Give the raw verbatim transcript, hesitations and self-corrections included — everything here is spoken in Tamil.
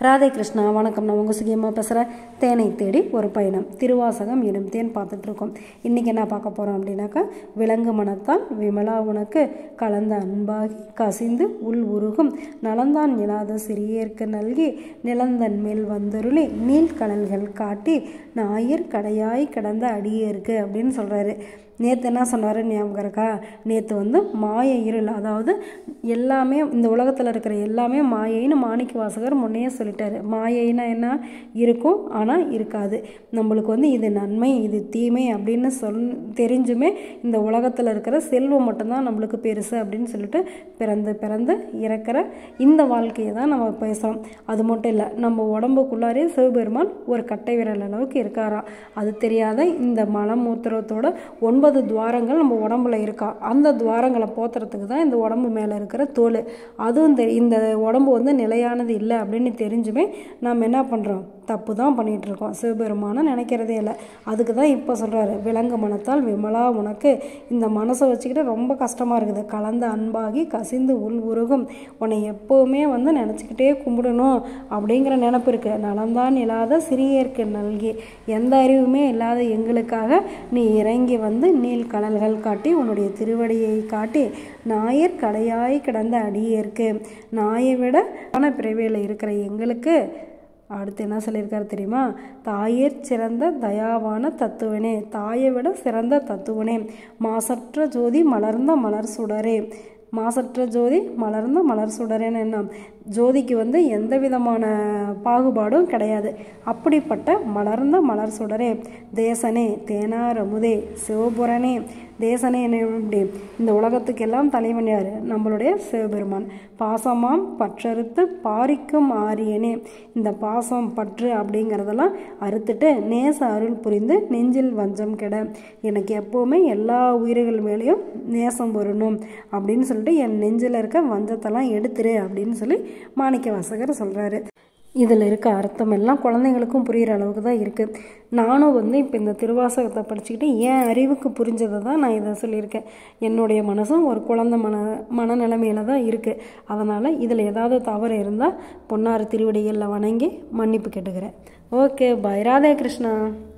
ராதே கிருஷ்ணா. வணக்கம். நான் உங்கள் சுகியம்மா பேசுகிறேன். தேனை தேடி ஒரு பயணம், திருவாசகம் எனும் தேன் பார்த்துட்ருக்கோம். இன்றைக்கி என்ன பார்க்க போகிறோம் அப்படின்னாக்கா, விலங்கு மனத்தால் விமலா உனக்கு கலந்த அன்பாகி கசிந்து உள் உருகும் நலந்தான் இல்லாத சிறியேற்கு நல்கி நிலந்தன் மேல் வந்தருளி நீல் கடல்கள் காட்டி ஞாயிற் கடையாய் கிடந்த அடியேற்கு அப்படின்னு சொல்கிறாரு. நேற்று என்ன சொன்னார் ஞாபகம் இருக்கா? நேற்று வந்து மாய இருள், அதாவது எல்லாமே இந்த உலகத்தில் இருக்கிற எல்லாமே மாயைன்னு மாணிக்க வாசகர் முன்னையே சொல்லிட்டாரு. மாயைன்னா என்ன? இருக்கும் ஆனால் இருக்காது. நம்மளுக்கு வந்து இது நன்மை இது தீமை அப்படின்னு சொல் தெரிஞ்சுமே இந்த உலகத்தில் இருக்கிற செல்வம் மட்டும்தான் நம்மளுக்கு பெருசு அப்படின்னு சொல்லிட்டு பிறந்து பிறந்து இறக்கிற இந்த வாழ்க்கையை தான் நம்ம பேசுகிறோம். அது மட்டும் இல்லை, நம்ம உடம்புக்குள்ளாரே சிவபெருமான் ஒரு கட்டை விரல் அளவுக்கு இருக்காராம். அது தெரியாத இந்த மலமூத்திரத்தோட ஒன்பது துவாரங்கள் நம்ம உடம்புல இருக்கா. அந்த துவாரங்களை போத்துறதுக்கு தான் இந்த உடம்பு மேலே இருக்கிற தோல். அதுவும் தெரி இந்த உடம்பு வந்து நிலையானது இல்லை அப்படின்னு தெரிஞ்சுமே நம்ம என்ன பண்ணுறோம்? தப்பு தான் பண்ணிகிட்ருக்கோம். சிவபெருமானை நினைக்கிறதே இல்லை. அதுக்கு தான் இப்போ சொல்கிறாரு, விலங்கு மனத்தால் விமலா உனக்கு இந்த மனசை வச்சுக்கிட்டு ரொம்ப கஷ்டமாக இருக்குது. கலந்த அன்பாகி கசிந்து உள் உருகும் உன்னை எப்போவுமே வந்து நினச்சிக்கிட்டே கும்பிடணும் அப்படிங்கிற நினப்பு இருக்குது. நலந்தான் இல்லாத சிறியேற்கு நல்கி, எந்த அறிவுமே இல்லாத எங்களுக்காக நீ இறங்கி வந்து நீல் கடல்கள் காட்டி உன்னுடைய திருவடியை காட்டி ஞாயிற் கடையாய் கிடந்த அடியேற்கு, நாயை விட ஆன பிறவியில் இருக்கிற எங்களுக்கு அடுத்து என்ன சொல்லியிருக்காரு தெரியுமா? தாயிற் சிறந்த தயாவான தத்துவனே, தாயை விட சிறந்த தத்துவனே, மாசற்ற ஜோதி மலர்ந்த மலர் சுடரே. மாசற்ற ஜோதி மலர்ந்த மலர் சுடரேன்னு என்ன? ஜோதிக்கு வந்து எந்த விதமான பாகுபாடும் கிடையாது. அப்படிப்பட்ட மலர்ந்த மலர் சுடரே, தேசனே தேனார் அமுதே, சிவபுரனே. தேசனே என்ன? இப்படி இந்த உலகத்துக்கெல்லாம் தலைவன் யார்? நம்மளுடைய சிவபெருமான். பாசமாம் பற்றறுத்து பாரிக்கும் ஆரியனே, இந்த பாசம் பற்று அப்படிங்கிறதெல்லாம் அறுத்துட்டு நேச அருள் புரிந்து நெஞ்சில் வஞ்சம் கெட, எனக்கு எப்போவுமே எல்லா உயிர்கள் மேலேயும் நேசம் வரணும் அப்படின்னு சொல்லிட்டு என் நெஞ்சில் இருக்க வஞ்சத்தெல்லாம் எடுத்துரு அப்படின்னு சொல்லி மாணிக்க வாசகர் சொல்கிறாரு. இதில் இருக்க அர்த்தம் எல்லாம் குழந்தைங்களுக்கும் புரிகிற அளவுக்கு தான் இருக்குது. நானும் வந்து இப்போ இந்த திருவாசகத்தை படிச்சுக்கிட்டு என் அறிவுக்கு புரிஞ்சதை தான் நான் இதை சொல்லியிருக்கேன். என்னுடைய மனசும் ஒரு குழந்தை மன மனநிலைமையில தான் இருக்குது. அதனால் இதில் ஏதாவது தவறு இருந்தால் பொன்னார் திருவடிகளில் வணங்கி மன்னிப்பு கேட்டுக்கிறேன். Okay, bye. ராதே கிருஷ்ணா.